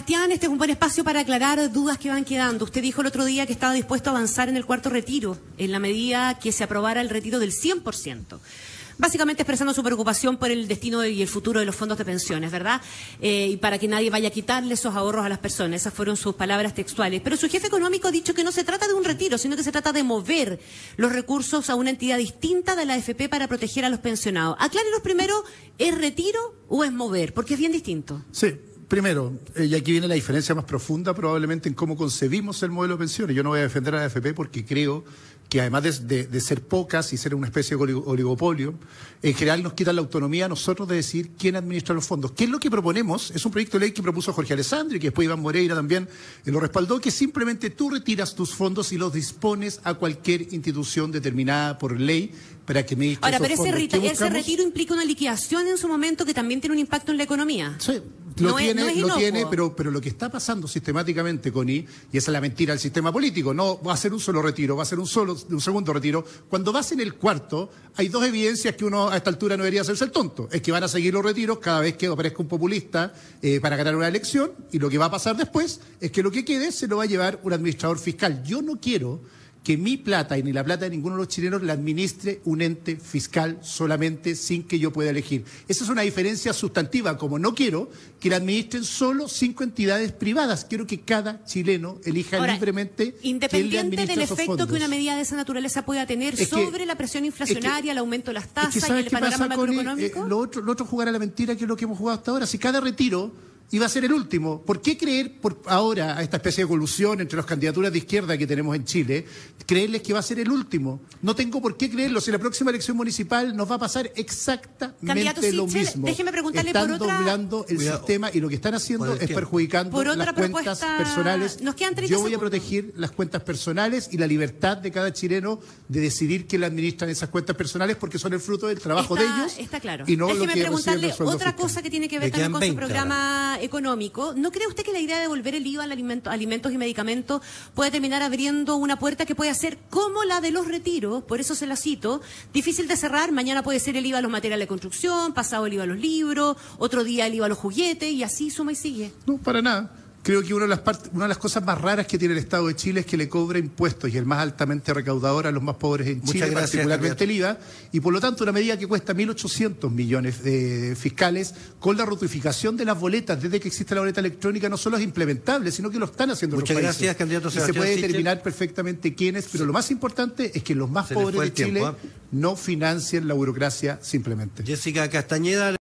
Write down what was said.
Sebastián, este es un buen espacio para aclarar dudas que van quedando. Usted dijo el otro día que estaba dispuesto a avanzar en el cuarto retiro, en la medida que se aprobara el retiro del 100%. Básicamente expresando su preocupación por el destino y el futuro de los fondos de pensiones, ¿verdad? Y para que nadie vaya a quitarle esos ahorros a las personas. Esas fueron sus palabras textuales. Pero su jefe económico ha dicho que no se trata de un retiro, sino que se trata de mover los recursos a una entidad distinta de la AFP para proteger a los pensionados. Aclárenos primero, ¿es retiro o es mover? Porque es bien distinto. Sí. Primero, y aquí viene la diferencia más profunda probablemente en cómo concebimos el modelo de pensiones. Yo no voy a defender a la AFP porque creo que además de ser pocas y ser una especie de oligopolio, en general nos quitan la autonomía a nosotros de decir quién administra los fondos. ¿Qué es lo que proponemos? Es un proyecto de ley que propuso Jorge Alessandri y que después Iván Moreira también lo respaldó, que simplemente tú retiras tus fondos y los dispones a cualquier institución determinada por ley para que administre esos fondos. Ahora, pero ese retiro implica una liquidación en su momento que también tiene un impacto en la economía. Sí. Lo tiene, pero lo que está pasando sistemáticamente, Connie, y esa es la mentira del sistema político, no va a ser un solo retiro, va a ser un segundo retiro. Cuando vas en el cuarto, hay dos evidencias que uno a esta altura no debería hacerse el tonto. Es que van a seguir los retiros cada vez que aparezca un populista para ganar una elección, y lo que va a pasar después es que lo que quede se lo va a llevar un administrador fiscal. Yo no quiero que mi plata y ni la plata de ninguno de los chilenos la administre un ente fiscal solamente sin que yo pueda elegir. Esa es una diferencia sustantiva, como no quiero que la administren solo 5 entidades privadas. Quiero que cada chileno elija libremente independiente del efecto que una medida de esa naturaleza pueda tener sobre la presión inflacionaria, el aumento de las tasas y el panorama macroeconómico. Lo otro jugar a la mentira, que es lo que hemos jugado hasta ahora. Si cada retiro iba a ser el último, ¿por qué creer ahora a esta especie de colusión entre las candidaturas de izquierda que tenemos en Chile, creerles que va a ser el último? No tengo por qué creerlo. Si la próxima elección municipal nos va a pasar exactamente lo mismo. Déjeme preguntarle están doblando el sistema y lo que están haciendo es perjudicando las cuentas personales. Yo voy a proteger las cuentas personales y la libertad de cada chileno de decidir quién le administran esas cuentas personales, porque son el fruto del trabajo de ellos. Está claro. Y no Déjeme lo que preguntarle otra fiscal. cosa que tiene que ver también con su programa económico. ¿No cree usted que la idea de devolver el IVA a alimentos y medicamentos puede terminar abriendo una puerta que puede ser como la de los retiros? Por eso se la cito. Difícil de cerrar. Mañana puede ser el IVA a los materiales de construcción, pasado el IVA a los libros, otro día el IVA a los juguetes, y así suma y sigue. No, para nada. Creo que una de las cosas más raras que tiene el Estado de Chile es que le cobra impuestos, y el más altamente recaudador a los más pobres en Chile, particularmente el IVA, y por lo tanto una medida que cuesta 1.800 millones fiscales, con la ratificación de las boletas, desde que existe la boleta electrónica, no solo es implementable, sino que lo están haciendo los países. Gracias, candidato Sebastián. Y se puede determinar perfectamente quiénes, pero lo más importante es que los más pobres de Chile no financien la burocracia simplemente. Jessica Castañeda.